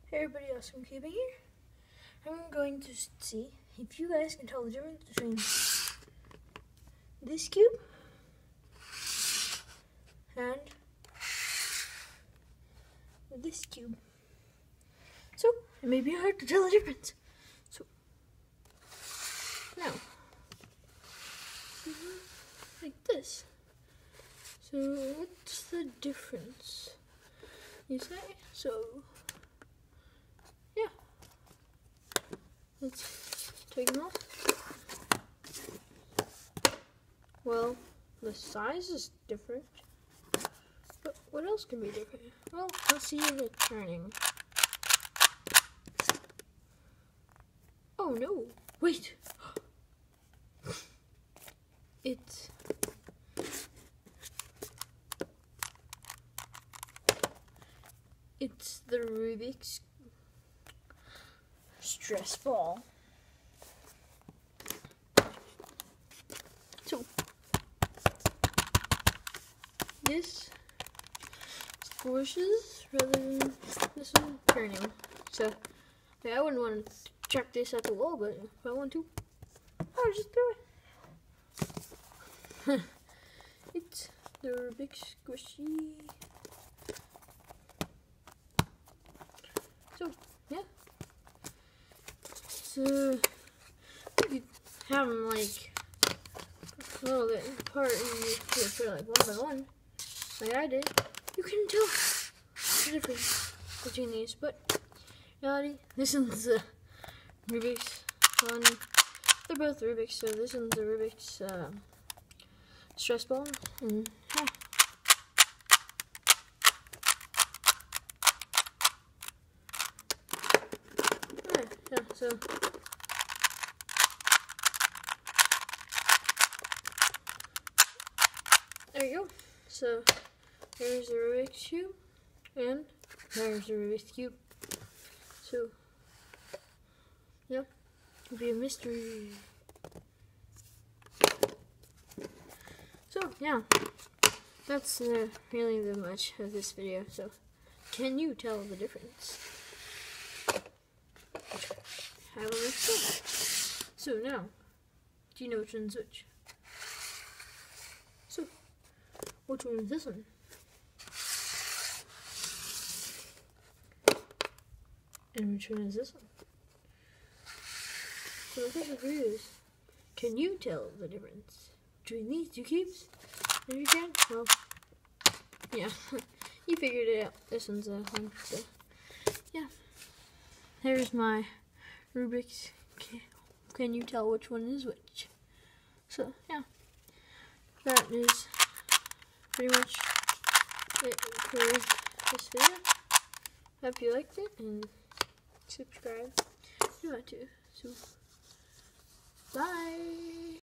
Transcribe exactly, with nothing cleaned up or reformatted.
Hey everybody, Awesome Cubing here. I'm going to see if you guys can tell the difference between this cube and this cube. So, it may be hard to tell the difference. So, now, like this. So, what's the difference? You say? So, yeah. Let's take them off. Well, the size is different. But what else can be different? Well, let's see the turning. Oh no, wait. It's It's the Rubik's stress ball. So this squishes rather than this one turning. So yeah, I wouldn't want to chuck this at the wall, but if I want to, I'll just throw it. It's the Rubik's squishy. So yeah. So you have them like a little bit apart and you put it like one by one, like I did. You can tell the difference between these, but in reality, this one's the Rubik's one. They're both Rubik's, so this one's the Rubik's uh, stress ball, and yeah. Yeah, so there you go. So there's the Rubik's Cube, and there's the Rubik's Cube. So yeah, it'll be a mystery. So yeah, that's uh, really the much of this video. So can you tell the difference? I will explain. So now, do you know which one's which? So, which one is this one? And which one is this one? So the question for you is, can you tell the difference between these two cubes? If you can, well, yeah, you figured it out. This one's a one, so yeah. There's my Rubik's. Can you tell which one is which? So yeah, that is pretty much it for this video. Hope you liked it, and subscribe if you want to. So bye.